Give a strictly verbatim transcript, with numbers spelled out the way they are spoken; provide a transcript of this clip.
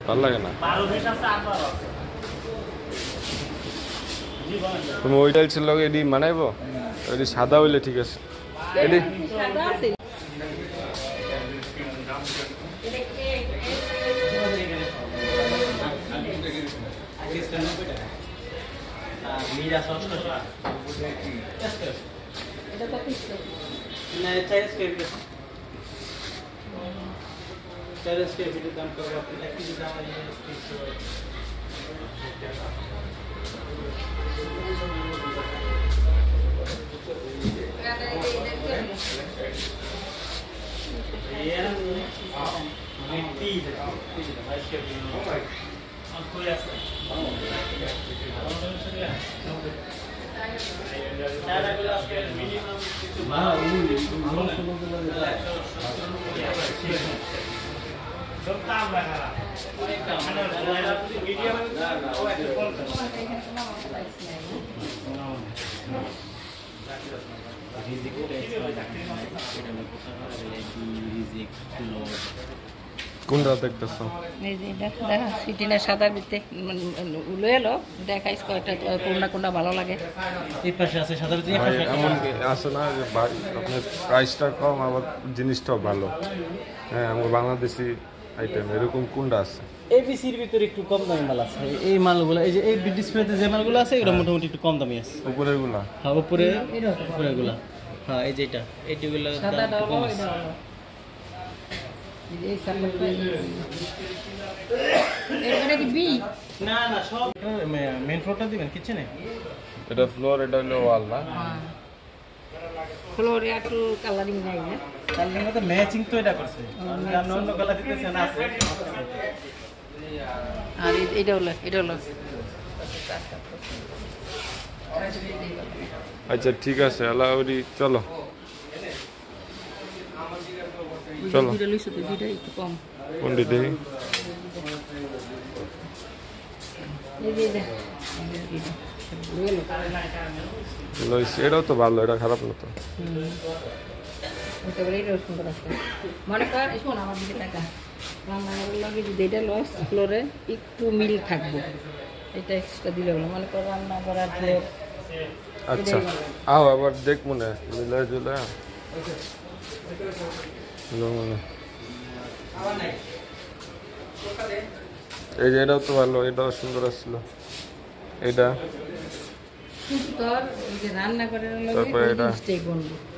ভালো লাগে না। তুমি ওই টাইলসের লগে এডি মানাইবো? এডি সাদা হইলে ঠিক আছে। এডি কোনটা দেখতেছ? এই যে দেখা দেখা সিটিনা সাদার ভিতরে উলে এলো দেখাইস কয়টা কোনটা কোনটা ভালো লাগে। এই পাশে আছে সাদার ভিতরে, এই পাশে এমন আছে না যে আপনার প্রাইসটা কম আবার জিনিসটাও ভালো। হ্যাঁ, আমার বাংলাদেশি আইটেম এরকম কোনটা আছে? এবিসির ভিতরে একটু কম দামি মাল আছে। এই মালগুলো এই যে এই ডিসপ্লেতে যে মালগুলো আছে এগুলো মোটামুটি একটু কম দামি আছে। উপরের গুলা? হ্যাঁ উপরে উপরেগুলা। হ্যাঁ এই যেটা এইগুলো সাদাটা হলো এটা হলো এই সামনে এটা কি বি? না না সব মেইন ফ্লোরটা দিবেন কিচেনে। এটা ফ্লোর, এটা হলো ওয়াল না? হ্যাঁ ফ্লোরে একটু কালারিং নাই না, কালারিং মতো ম্যাচিং তো এটা করছে। অন্য অন্য কালার দিতেছে না আছে। আর এটা হলো এটা হলো আচ্ছা ঠিক আছে আলাউরি, চলো চলো। দুইটা লইছো তো, দুইটা একটু কম। কোনটি দেখি? এই যে এটা লইছি, এটাও তো ভালো, এটা খারাপ না তো। মনে কর শোন আমার দিকে টাকা রান্নাঘরের লগে যদি এটা লস ফ্লোরে একটু মিল থাকবো, এটা এক্সট্রা দিলে হলো। মনে কর রান্না করার ফ্লোর। আচ্ছা আও আবার দেখ মনে মিলা জুলা মনে। এই যে এটাও তো ভালো, এটাও সুন্দর আসছিল। এটা তোর রান্না করার লগে তারপরে এটা স্টেক বনবো।